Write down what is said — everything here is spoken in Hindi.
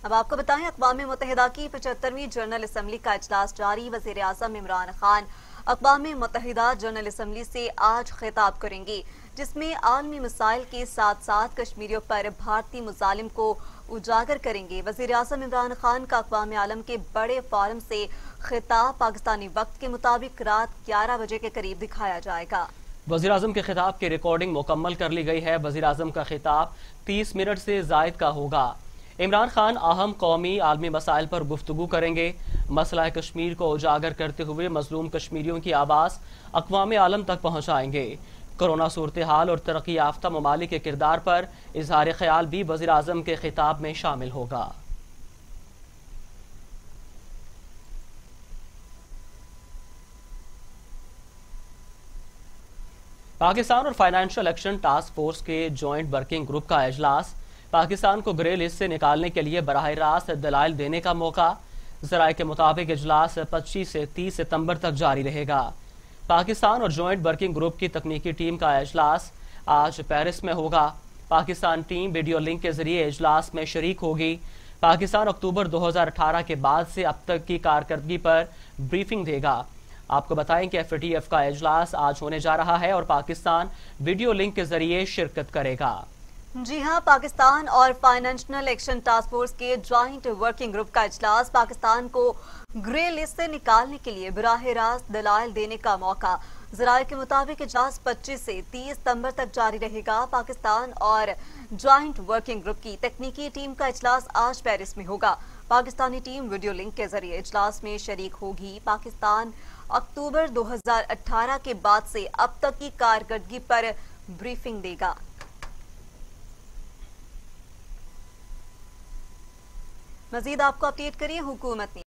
अब आपको बताएं, अक़वाम मुत्तहिदा की 75वीं जनरल असम्बली का इजलास जारी। वज़ीर आज़म इमरान खान अक़वाम मुत्तहिदा जनरल असम्बली से आज खिताब करेंगे, जिसमें आलमी मसाइल के साथ साथ कश्मीरियों पर भारतीय मुजालिम को उजागर करेंगे। वज़ीर आज़म इमरान खान का अक़वाम आलम के बड़े फोरम से खिताब पाकिस्तानी वक्त के मुताबिक रात 11 बजे के करीब दिखाया जाएगा। वज़ीर आज़म के खिताब की रिकॉर्डिंग मुकम्मल कर ली गई है। वज़ीर आज़म का खिताब 30 मिनट से ज़ायद का होगा। इमरान खान अहम कौमी आलमी मसाइल पर गुफ्तगू करेंगे। मसला कश्मीर को उजागर करते हुए मजलूम कश्मीरियों की आवाज़ अक़वाम आलम तक पहुँचाएंगे। कोरोना सूरत हाल और तरक्की याफ्ता ममालिक के किरदार पर इजहार ख्याल भी वज़ीर आज़म के खिताब में शामिल होगा। पाकिस्तान और फाइनेंशियल एक्शन टास्क फोर्स के जॉइंट वर्किंग ग्रुप का इजलास। पाकिस्तान को ग्रे लिस्ट से निकालने के लिए बराह रास्त दलाइल देने का मौका। ज़राए के मुताबिक इजलास 25 से 30 सितंबर तक जारी रहेगा। पाकिस्तान और जॉइंट वर्किंग ग्रुप की तकनीकी टीम का इजलास आज पेरिस में होगा। पाकिस्तान टीम वीडियो लिंक के जरिए इजलास में शरीक होगी। पाकिस्तान अक्टूबर 2018 के बाद से अब तक की कारकर्दगी पर ब्रीफिंग देगा। आपको बताएं कि FATF का इजलास आज होने जा रहा है और पाकिस्तान वीडियो लिंक के जरिए शिरकत करेगा। जी हां, पाकिस्तान और फाइनेंशियल एक्शन टास्क फोर्स के जॉइंट वर्किंग ग्रुप का इजलास। पाकिस्तान को ग्रे लिस्ट से निकालने के लिए बराह रास्त दलाइल देने का मौका। ज़राए के मुताबिक इजलास 25 से 30 सितंबर तक जारी रहेगा। पाकिस्तान और जॉइंट वर्किंग ग्रुप की तकनीकी टीम का इजलास आज पेरिस में होगा। पाकिस्तानी टीम वीडियो लिंक के जरिए इजलास में शरीक होगी। पाकिस्तान अक्टूबर 2018 के बाद से अब तक की कारकर्दगी पर ब्रीफिंग देगा। मजीद आपको अपडेट करिए हुकूमत ने